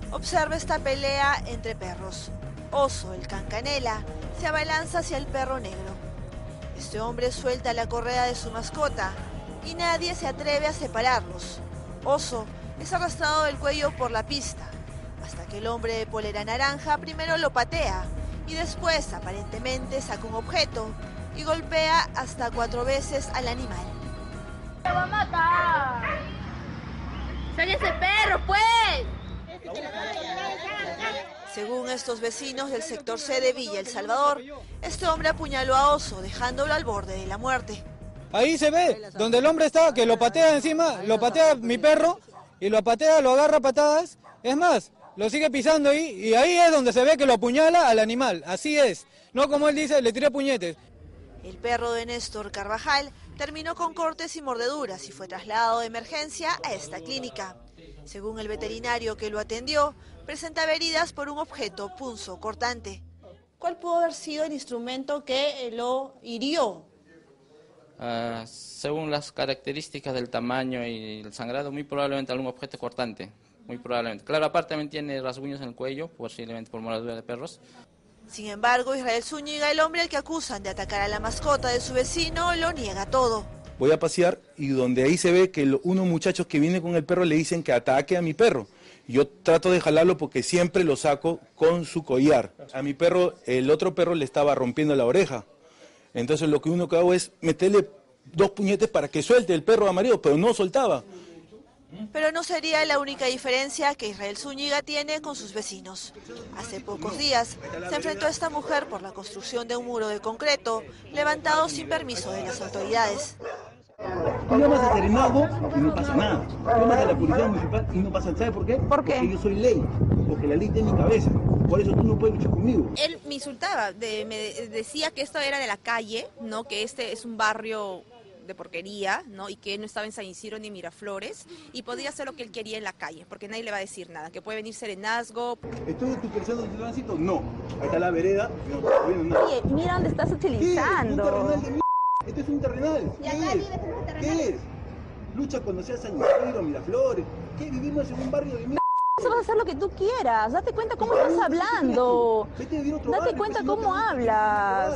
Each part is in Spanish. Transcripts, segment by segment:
Observa esta pelea entre perros. Oso, el cancanela, se abalanza hacia el perro negro. Este hombre suelta la correa de su mascota y nadie se atreve a separarlos. Oso es arrastrado del cuello por la pista, hasta que el hombre de polera naranja primero lo patea y después aparentemente saca un objeto y golpea hasta 4 veces al animal. ¡Lo va a matar! ¡Sale ese perro, pues! Según estos vecinos del sector C de Villa El Salvador, este hombre apuñaló a Oso, dejándolo al borde de la muerte. Ahí se ve, donde el hombre está, que lo patea encima, lo patea mi perro, y lo patea, lo agarra a patadas, es más, lo sigue pisando ahí, y ahí es donde se ve que lo apuñala al animal, así es, no como él dice, le tiré puñetes. El perro de Néstor Carvajal terminó con cortes y mordeduras y fue trasladado de emergencia a esta clínica. Según el veterinario que lo atendió, presentaba heridas por un objeto punzocortante. ¿Cuál pudo haber sido el instrumento que lo hirió? Según las características del tamaño y el sangrado, muy probablemente algún objeto cortante, muy probablemente. Claro, aparte también tiene rasguños en el cuello, posiblemente por mordedura de perros. Sin embargo, Israel Zúñiga, el hombre al que acusan de atacar a la mascota de su vecino, lo niega todo. Voy a pasear y donde ahí se ve que unos muchachos que vienen con el perro le dicen que ataque a mi perro. Yo trato de jalarlo porque siempre lo saco con su collar. A mi perro, el otro perro le estaba rompiendo la oreja. Entonces lo que uno que hago es meterle 2 puñetes para que suelte el perro amarillo, pero no soltaba. Pero no sería la única diferencia que Israel Zúñiga tiene con sus vecinos. Hace pocos días se enfrentó a esta mujer por la construcción de un muro de concreto levantado sin permiso de las autoridades. Tú llamas a Serenazgo y no pasa nada. Tú llamas a la policía municipal y no pasa nada. ¿Sabes por qué? ¿Por qué? Porque yo soy ley, porque la ley está en mi cabeza. Por eso tú no puedes luchar conmigo. Él me insultaba, me decía que esto era de la calle, ¿no? Que este es un barrio de porquería, ¿no? Y que él no estaba en San Isidro ni Miraflores y podía hacer lo que él quería en la calle, porque nadie le va a decir nada, que puede venir Serenazgo. ¿Estoy en tu creciendo de tránsito? No. Ahí está la vereda. No, Oye, mira dónde estás utilizando. ¿Qué? Un terrenal de mierda. Esto es un terrenal. ¿Qué es? Lucha cuando sea San Isidro, Miraflores. ¿Qué? Vivimos en un barrio de mierda. Vas a hacer lo que tú quieras. Date cuenta cómo estás hablando. Date cuenta cómo hablas.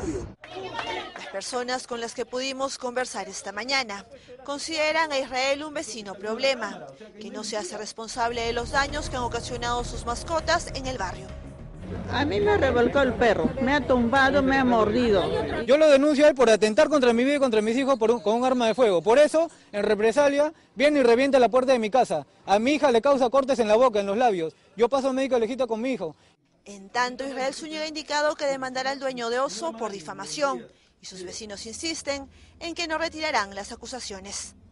Las personas con las que pudimos conversar esta mañana consideran a Israel un vecino problema, que no se hace responsable de los daños que han ocasionado sus mascotas en el barrio. A mí me revolcó el perro, me ha tumbado, me ha mordido. Yo lo denuncio a él por atentar contra mi vida y contra mis hijos con un arma de fuego. Por eso, en represalia, viene y revienta la puerta de mi casa. A mi hija le causa cortes en la boca, en los labios. Yo paso médico legista con mi hijo. En tanto, Israel Zúñiga ha indicado que demandará al dueño de Oso por difamación y sus vecinos insisten en que no retirarán las acusaciones.